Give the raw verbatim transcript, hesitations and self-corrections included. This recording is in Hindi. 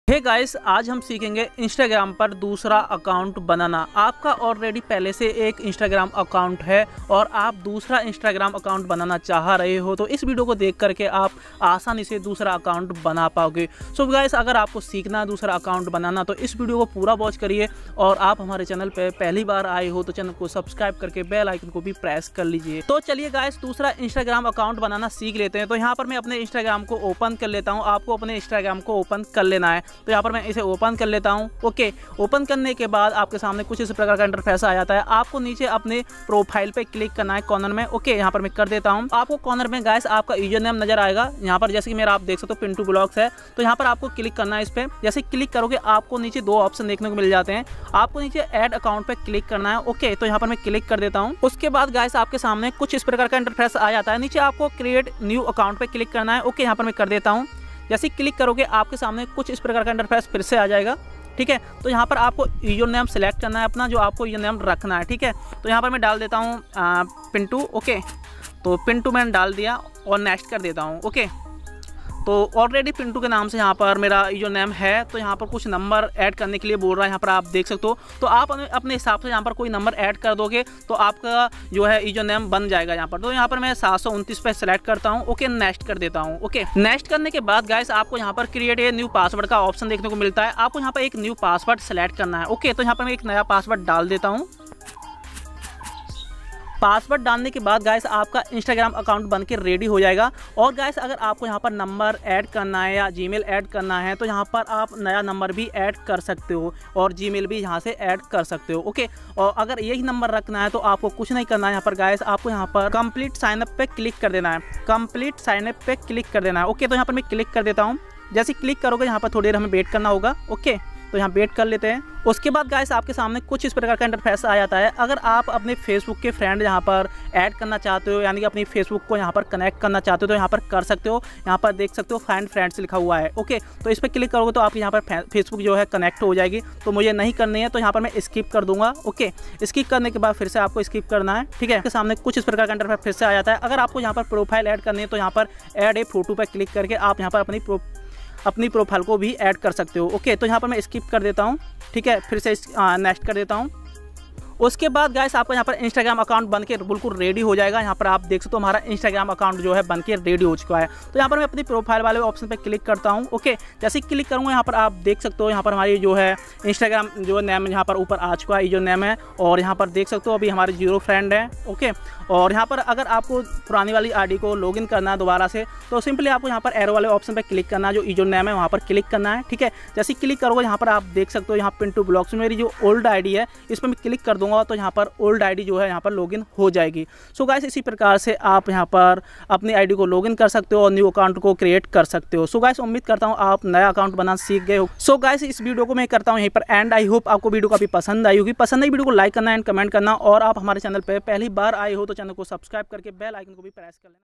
हे गाइस, आज हम सीखेंगे इंस्टाग्राम पर दूसरा अकाउंट बनाना। आपका ऑलरेडी पहले से एक इंस्टाग्राम अकाउंट है और आप दूसरा इंस्टाग्राम अकाउंट बनाना चाह रहे हो, तो इस वीडियो को देख करके आप आसानी से दूसरा अकाउंट बना पाओगे। सो गाइस, अगर आपको सीखना है दूसरा अकाउंट बनाना तो इस वीडियो को पूरा वॉच करिए और आप हमारे चैनल पर पहली बार आए हो तो चैनल को सब्सक्राइब करके बेल आइकन को भी प्रेस कर लीजिए। तो चलिए गाइस, दूसरा इंस्टाग्राम अकाउंट बनाना सीख लेते हैं। तो यहाँ पर मैं अपने इंस्टाग्राम को ओपन कर लेता हूँ। आपको अपने इंस्टाग्राम को ओपन कर लेना है, तो यहाँ पर मैं इसे ओपन कर लेता हूँ। ओके, ओपन करने के बाद आपके सामने कुछ इस प्रकार का इंटरफेस आ जाता है। आपको नीचे अपने प्रोफाइल पे क्लिक करना है कॉर्नर में। ओके, यहाँ पर मैं कर देता हूँ। आपको कॉर्नर में गाइस आपका यूजर नेम नजर आएगा। यहाँ पर जैसे कि मेरा आप देख सकते हो पिंटू ब्लॉग्स है, तो यहाँ पर आपको क्लिक करना है इस पर। जैसे क्लिक करोगे आपको नीचे दो ऑप्शन देखने को मिल जाते हैं। आपको नीचे ऐड अकाउंट पे क्लिक करना है। ओके, तो यहाँ पर मैं क्लिक कर देता हूँ। उसके बाद गाइस आपके सामने कुछ इस प्रकार का इंटरफेस आ जाता है। नीचे आपको क्रिएट न्यू अकाउंट पे क्लिक करना है। ओके, यहाँ पर मैं कर देता हूँ। जैसे क्लिक करोगे आपके सामने कुछ इस प्रकार का इंटरफेस फिर से आ जाएगा। ठीक है, तो यहाँ पर आपको यूजर नेम सेलेक्ट करना है अपना, जो आपको यूजर नेम रखना है। ठीक है, तो यहाँ पर मैं डाल देता हूँ पिंटू। ओके, तो पिंटू मैंने डाल दिया और नेक्स्ट कर देता हूँ। ओके, तो ऑलरेडी पिंटू के नाम से यहाँ पर मेरा यूजर नेम है। तो यहाँ पर कुछ नंबर ऐड करने के लिए बोल रहा है, यहाँ पर आप देख सकते हो। तो आप अपने हिसाब से यहाँ पर कोई नंबर ऐड कर दोगे तो आपका जो है यूजर नेम बन जाएगा यहाँ पर। तो यहाँ पर मैं सात सौ उनतीस पे सेलेक्ट करता हूँ। ओके, नेक्स्ट कर देता हूँ। ओके, नेक्स्ट करने के बाद गाइस आपको यहाँ पर क्रिएट ए न्यू पासवर्ड का ऑप्शन देखने को मिलता है। आपको यहाँ पर एक न्यू पासवर्ड सेलेक्ट करना है। ओके, तो यहाँ पर मैं एक नया पासवर्ड डाल देता हूँ। पासवर्ड डालने के बाद गाइस आपका इंस्टाग्राम अकाउंट बन के रेडी हो जाएगा। और गाइस अगर आपको यहाँ पर नंबर ऐड करना है या जीमेल ऐड करना है तो यहाँ पर आप नया नंबर भी ऐड कर सकते हो और जीमेल भी यहाँ से ऐड कर सकते हो। ओके, और अगर यही नंबर रखना है तो आपको कुछ नहीं करना है। यहाँ पर गाइस आपको यहाँ पर कंप्लीट साइनअप पे क्लिक कर देना है। कंप्लीट साइनअप पे क्लिक कर देना है। ओके, तो यहाँ पर मैं क्लिक कर देता हूँ। जैसे क्लिक करोगे यहाँ पर थोड़ी देर हमें वेट करना होगा। ओके, तो यहाँ वेट कर लेते हैं। उसके बाद गाइस आपके सामने कुछ इस प्रकार का इंटरफेस आ जाता है। अगर आप अपने फेसबुक के फ्रेंड यहाँ पर ऐड करना चाहते हो, यानी कि अपनी फेसबुक को यहाँ पर कनेक्ट करना चाहते हो, तो यहाँ पर कर सकते हो। यहाँ पर देख सकते हो फाइंड फ्रेंड्स लिखा हुआ है। ओके, तो इस पर क्लिक करोगे तो आपकी यहाँ पर फेसबुक जो है कनेक्ट हो जाएगी। तो मुझे नहीं करनी है, तो यहाँ पर मैं स्किप कर दूंगा। ओके, स्किप करने के बाद फिर से आपको स्किप करना है। ठीक है, आपके सामने कुछ इस प्रकार का इंटरफेस फिर से आ जाता है। अगर आपको यहाँ पर प्रोफाइल ऐड करनी है तो यहाँ पर ऐड ए फोटो पर क्लिक करके आप यहाँ पर अपनी प्रो अपनी प्रोफाइल को भी ऐड कर सकते हो। ओके, तो यहाँ पर मैं स्किप कर देता हूँ। ठीक है, फिर से नेक्स्ट कर देता हूँ। उसके बाद गाइस आपका यहाँ पर इंस्टाग्राम अकाउंट बन के बिल्कुल रेडी हो जाएगा। यहाँ पर आप देख सकते हो हमारा इंस्टाग्राम अकाउंट जो है बन के रेडी हो चुका है। तो यहाँ पर मैं अपनी प्रोफाइल वाले ऑप्शन पे क्लिक करता हूँ। ओके, जैसे क्लिक करूँगा यहाँ पर आप देख सकते हो यहाँ पर हमारी जो है इंस्टाग्राम जो नेम यहाँ पर ऊपर आ चुका है, जो नेम है। और यहाँ पर देख सकते हो अभी हमारे जीरो फ्रेंड है। ओके, और यहाँ पर अगर आपको पुरानी वाली आईडी को लॉगिन करना है दोबारा से, तो सिंपली आपको यहाँ पर एरो वाले ऑप्शन पर क्लिक करना है, जो यूजर नेम है वहाँ पर क्लिक करना है। ठीक है, जैसे क्लिक करोगे यहाँ पर आप देख सकते हो यहाँ पिंटू ब्लॉग्स मेरी जो ओल्ड आईडी है इस पर मैं क्लिक कर दूंगा तो यहाँ पर ओल्ड आईडी जो है यहाँ पर लॉगिन हो जाएगी। सो गाइस इसी प्रकार से आप यहाँ पर अपनी आईडी को लॉगिन कर सकते हो और न्यू अकाउंट को क्रिएट कर सकते हो। सो गाइस उम्मीद करता हूँ आप नया अकाउंट बनाना सीख गए हो। सो गाइस इस वीडियो को मैं करता हूँ यहीं पर एंड। आई होप आपको वीडियो काफी पसंद आई होगी। पसंद आई वीडियो को लाइक करना एंड कमेंट करना, और आप हमारे चैनल पर पहली बार आए हो तो चैनल को सब्सक्राइब करके बेल आइकन को भी प्रेस कर लेना।